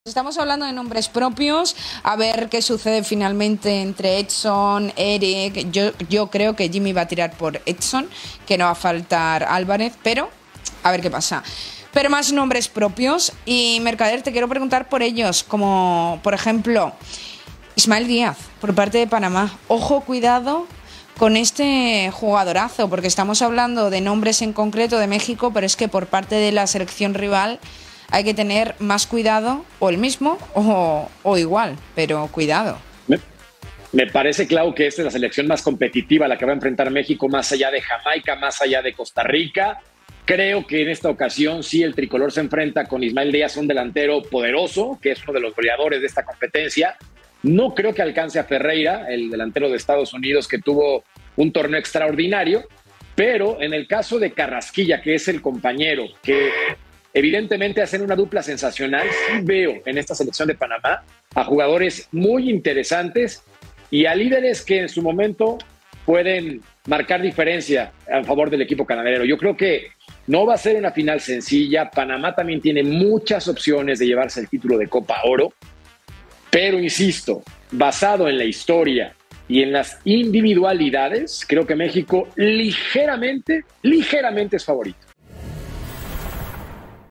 Estamos hablando de nombres propios, a ver qué sucede finalmente entre Edson, Eric. Yo creo que Jimmy va a tirar por Edson, que no va a faltar Álvarez, pero a ver qué pasa. Pero más nombres propios y Mercader, te quiero preguntar por ellos, como por ejemplo Ismael Díaz, por parte de Panamá. Ojo, cuidado con este jugadorazo, porque estamos hablando de nombres en concreto de México, pero es que por parte de la selección rival hay que tener más cuidado, o el mismo o igual, pero cuidado. Me parece, Clau, que esta es la selección más competitiva a la que va a enfrentar México, más allá de Jamaica, más allá de Costa Rica. Creo que en esta ocasión sí el tricolor se enfrenta con Ismael Díaz, un delantero poderoso, que es uno de los goleadores de esta competencia. No creo que alcance a Ferreira, el delantero de Estados Unidos, que tuvo un torneo extraordinario, pero en el caso de Carrasquilla, que es el compañero que evidentemente hacen una dupla sensacional, sí veo en esta selección de Panamá a jugadores muy interesantes y a líderes que en su momento pueden marcar diferencia a favor del equipo canadero. Yo creo que no va a ser una final sencilla. Panamá también tiene muchas opciones de llevarse el título de Copa Oro, pero insisto, basado en la historia y en las individualidades, creo que México ligeramente es favorito.